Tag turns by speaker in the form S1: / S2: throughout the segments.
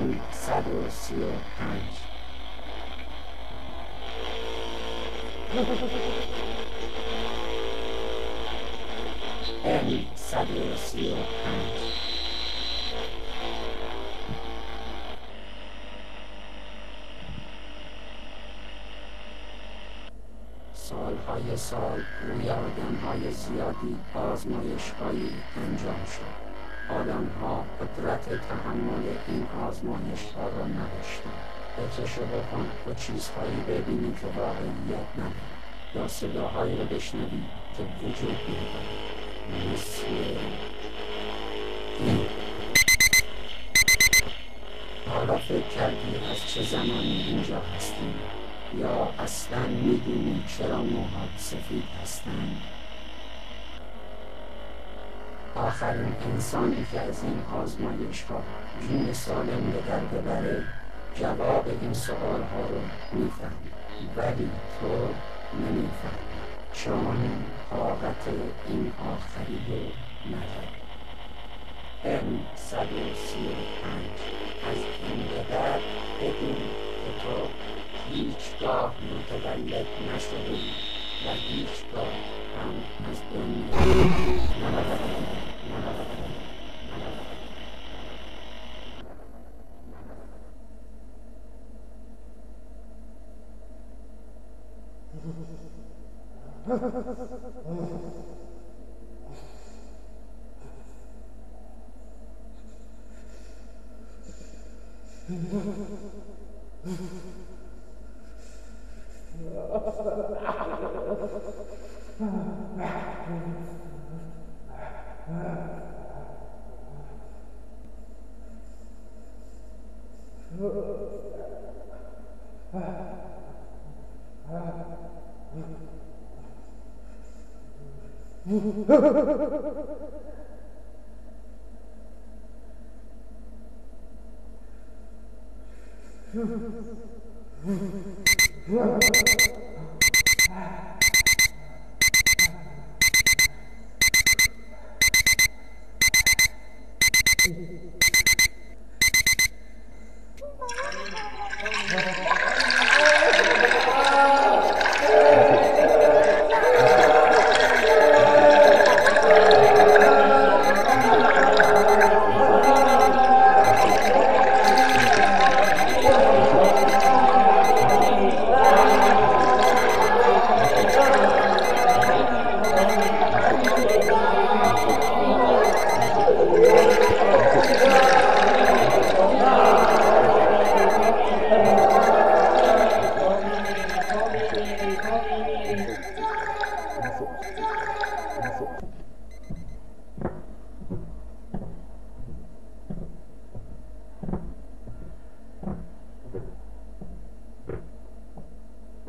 S1: m135 m135 سالهای سال روی آدمهای زیادی آزمایش‌هایی انجام شد. آدمها قدرت تحمل این آزمایش‌ها را نداشتند. بچش و بکن و چیزهایی ببینی که واقعیت ندارد، یا صداهایی را بشنوی که وجود ندارد، مثل این. حالا فکر کردی از چه زمانی اینجا هستی؟ یا اصلا میدونی چرا موهات سفید هستند؟ آخرین انسانی که از این آزمایش ها جون سالم به در ببره جواب این سوال ها رو میفهمی، ولی تو نمیفهمی، چون طاقت این آخری رو نداری. m135 از این به بعد بدون که تو هیچگاه متولد نشدی و هیچگاه هم از دنیا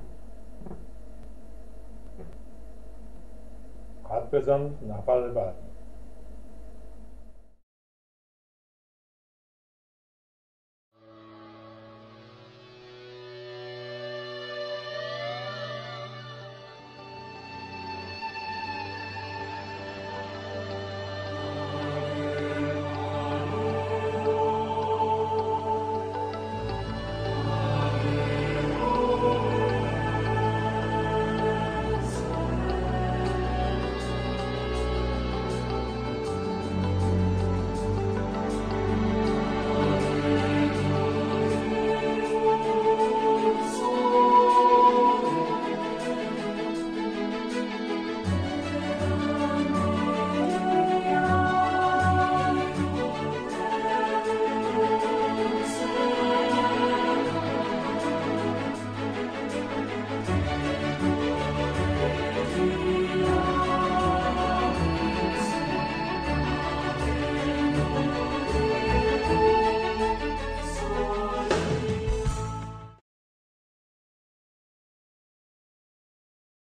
S2: بزن نفر بعد.